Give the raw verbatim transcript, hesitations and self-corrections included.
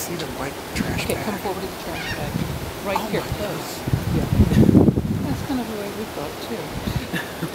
see the white trash Okay, bag. come forward to the trash bag. Right Oh here, my close. goodness. Yeah. That's kind of the way we thought, too.